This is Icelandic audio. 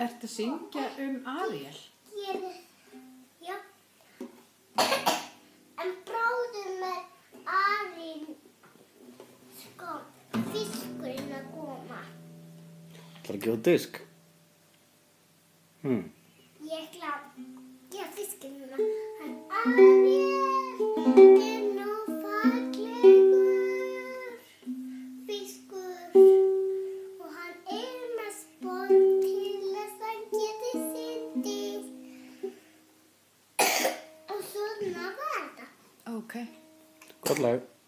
Ertu að syngja Ariel? Já. En bráðum Ariel, fiskurinn að koma. Ætlar að gefa disk? Ég fiskinn núna. Ariel nú fallegur fiskur og hann með spor til þess að geti syndið. Og svona var þetta. Ok. Gott lag.